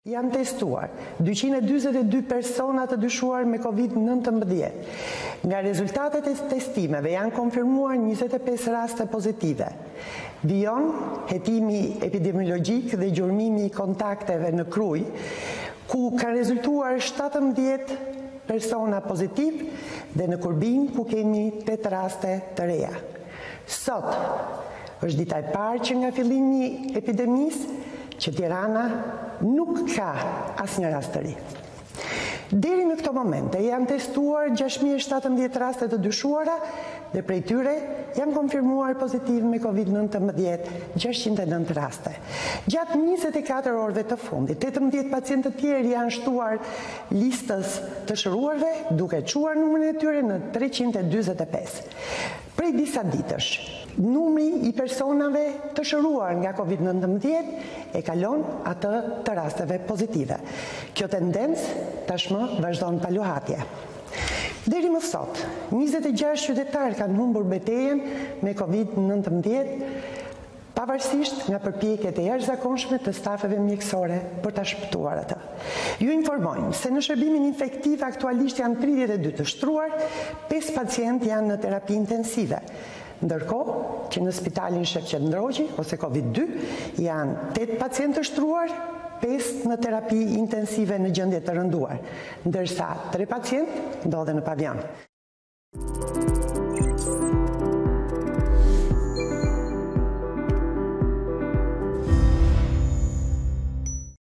Janë testuar 242 persona të dyshuar me COVID-19. Nga rezultatet e testimeve janë konfirmuar 25 raste pozitive. Vijon hetimi epidemiologjik dhe gjurmimi i kontakteve në Krujë, ku ka rezultuar 17 persona pozitiv dhe në Kurbin, ku kemi 8 raste të reja. Sot është dita e parë që nga fillimi i epidemisë që Tirana nuk ka asnjë rast të ri. Deri në këto momente janë testuar 6.017 raste të dyshuara dhe prej tyre janë konfirmuar pozitiv me COVID-19 609 raste. Gjatë 24 orëve të fundit, 18 pacientë të tjerë janë shtuar listës të shëruarve, duke çuar numrin e tyre në 345. Prej disa ditësh, numri i personave të shëruar nga COVID-19 e kalon atë të rasteve pozitive. Kjo tendencë tashmë vazhdon pa luhatje. Deri më sot, 26 qytetarë kanë humbur betejën me COVID-19, pavarësisht nga përpjekjet e jashtëzakonshme të stafeve mjekësore për ta shpëtuar atë. Ju informojmë se në shërbimin infektiv aktualisht janë 32 të shtruar, 5 pacientë janë në terapi intensive. Ndërkohë që në spitalin Shef Qendroqi ose COVID-2 janë 8 pacientë të shtruar, 5 në terapi intensive në gjendje të rënduar, ndërsa 3 pacientë ndodhen në pavion.